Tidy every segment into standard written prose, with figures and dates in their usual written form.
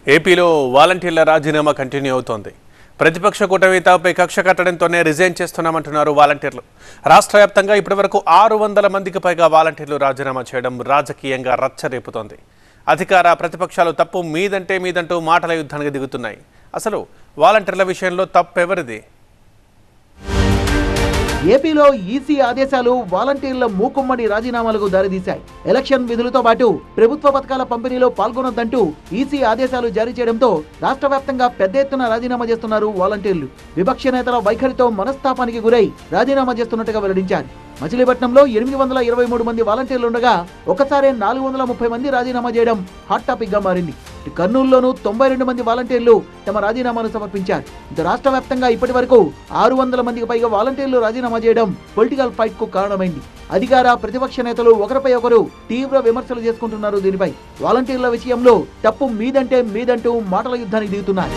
ఏపీలో వాలంటీర్ల రాజీనామా కంటిన్యూ అవుతోంది. ప్రతిపక్ష కూటమిపై కక్ష కట్టడంతోనే రిజైన్ చేస్తున్నామంటున్నారు వాలంటీర్లు. రాష్ట్ర వ్యాప్తంగా ఇప్పటివరకు 600 మందికి పైగా వాలంటీర్లు రాజీనామా చేయడం రాజకీయంగా రచ్చ రేపుతోంది. అధికార ప్రతిపక్షాలు తప్పు మీదంటూ మాటల యుద్ధానికి దిగుతున్నాయి. అసలు వాలంటీర్ల విషయంలో తప్పెవరిది? ఏపీలో ఈసీ ఆదేశాలు వాలంటీర్ల మూకుమ్మడి రాజీనామాలకు దారితీశాయి. ఎలక్షన్ విధులతో పాటు ప్రభుత్వ పథకాల పంపిణీలో పాల్గొనొద్దంటూ ఈసీ ఆదేశాలు జారీ చేయడంతో రాష్ట్ర వ్యాప్తంగా పెద్ద ఎత్తున రాజీనామా చేస్తున్నారు వాలంటీర్లు. విపక్ష నేతల వైఖరితో మనస్తాపానికి గురై రాజీనామా చేస్తున్నట్టుగా వెల్లడించారు. మచిలీపట్నంలో 823 మంది వాలంటీర్లు ఉండగా ఒకసారి 430 మంది రాజీనామా చేయడం హాట్ టాపిక్ గా మారింది. కర్నూలులోనూ 92 మంది వాలంటీర్లు తమ రాజీనామాను సమర్పించారు. రాష్ట్ర వ్యాప్తంగా ఇప్పటి వరకు 600 మందికి పైగా వాలంటీర్లు రాజీనామా చేయడం పొలిటికల్ ఫైట్ కు కారణమైంది. అధికార ప్రతిపక్ష నేతలు ఒకరిపై ఒకరు తీవ్ర విమర్శలు చేసుకుంటున్నారు. దీనిపై వాలంటీర్ల విషయంలో తప్పు మీదంటూ మాటల యుద్ధానికి దిగుతున్నారు.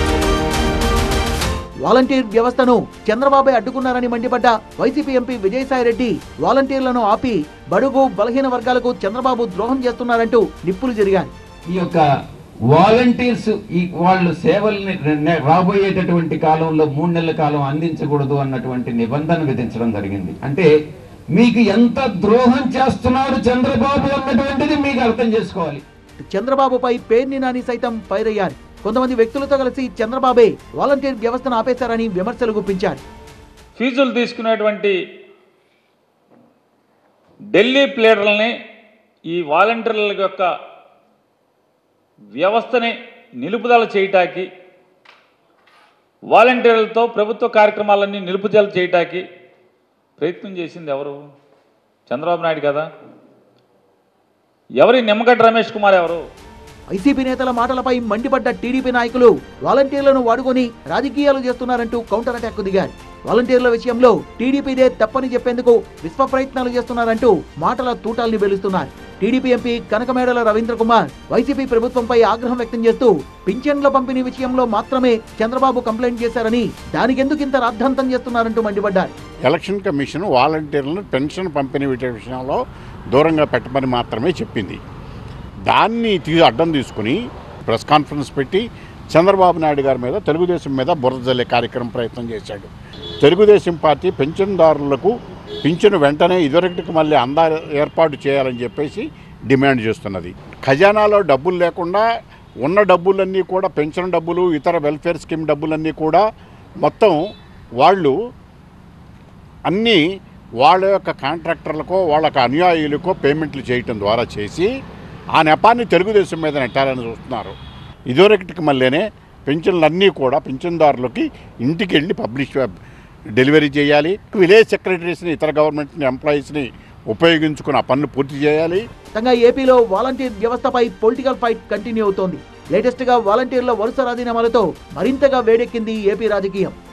వాలంటీర్ వ్యవస్థను చంద్రబాబు అడ్డుకున్నారని మండిపడ్డ వైసీపీ ఎంపీ విజయసాయిరెడ్డి వాలంటీర్లను ఆపి బడుగు బలహీన వర్గాలకు చంద్రబాబు ద్రోహం చేస్తున్నారంటూ నిప్పులు జరిగారు. ఈ యొక్క వాలంటీర్స్ వాళ్ళు సేవల్ని రాబోయేటటువంటి కాలంలో 3 నెలల కాలం అందించకూడదు అన్నటువంటి నిబంధన విధించడం జరిగింది. అంటే మీకు ఎంత ద్రోహం చేస్తున్నారు చంద్రబాబు అన్నటువంటిది మీకు అర్థం చేసుకోవాలి. చంద్రబాబుపై పేర్ని నాని సైతం ఫైర్ అయ్యారు. కొంతమంది వ్యక్తులతో కలిసి చంద్రబాబే వాలంటీర్ వ్యవస్థను ఆపేశారని విమర్శలు గుప్పించారు. ఫీజులు తీసుకునేటువంటి ఢిల్లీ ప్లేడర్లని ఈ వాలంటీర్ల యొక్క వ్యవస్థని నిలుపుదల చేయటానికి, వాలంటీర్లతో ప్రభుత్వ కార్యక్రమాలన్నీ నిలుపుదల చేయటానికి ప్రయత్నం చేసింది ఎవరు? చంద్రబాబు నాయుడు కదా. ఎవరి నిమ్మగడ్డ రమేష్ కుమార్ ఎవరు? వైసీపీ నేతల మాటలపై మండిపడ్డ టీడీపీ నాయకులు వాలంటీర్లను వాడుకొని రాజకీయాలు చేస్తున్నారంటూ కౌంటర్ అటాక్ దిగారు. వాలంటీర్ల విషయంలో టీడీపీదే తప్పని చెప్పేందుకు విశ్వ ప్రయత్నాలు చేస్తున్నారంటూ మాటల తూటాల్ని వెలుస్తున్నారు. TDP MP Kanakamedala Ravindra Kumar YCP ప్రభుత్వంపై ఆగ్రహం వ్యక్తం చేస్తూ పింఛన్ల పంపిణీ విషయంలో మాత్రమే చంద్రబాబు కంప్లైంట్ చేశారని, దానికెందుకు ఇంత రాద్ధాంతం చేస్తున్నారంటూ మండిపడ్డారు. ఎలక్షన్ కమిషన్ వాలంటీర్లను పెన్షన్ పంపిణీ విషయంలో దూరంగా పెట్టమని మాత్రమే చెప్పింది. దాన్ని అడ్డం తీసుకుని ప్రెస్ కాన్ఫరెన్స్ పెట్టి చంద్రబాబు నాయుడు గారి మీద, తెలుగుదేశం మీద బురద జల్లే కార్యక్రమం ప్రయత్నం చేశాడు. తెలుగుదేశం పార్టీ పెన్షన్దారులకు పింఛను వెంటనే ఇదివరకటికి మళ్ళీ ఏర్పాటు చేయాలని చెప్పేసి డిమాండ్ చేస్తున్నది. ఖజానాలో డబ్బులు లేకుండా ఉన్న డబ్బులన్నీ కూడా, పెన్షన్ డబ్బులు, ఇతర వెల్ఫేర్ స్కీమ్ డబ్బులన్నీ కూడా మొత్తం వాళ్ళు అన్నీ వాళ్ళ యొక్క కాంట్రాక్టర్లకో వాళ్ళకు అనుయాయులకో పేమెంట్లు చేయటం ద్వారా చేసి ఆ నెపాన్ని తెలుగుదేశం మీద నెట్టాలని చూస్తున్నారు. ఇదివరకటికి మళ్ళీనే పెన్షన్లన్నీ కూడా పెన్షన్దారులకి ఇంటికి వెళ్ళి డెలివరీ చేయాలి. విలేజ్ సెక్రటరీస్ని, ఇతర గవర్నమెంట్ ఎంప్లాయీస్ని ఉపయోగించుకుని ఆ పనులు పూర్తి చేయాలి. ఏపీలో వాలంటీర్ వ్యవస్థపై పొలిటికల్ ఫైట్ కంటిన్యూ అవుతోంది. లేటెస్ట్ గా వాలంటీర్ల వరుస రాజీనామాలతో మరింతగా వేడెక్కింది ఏపీ రాజకీయం.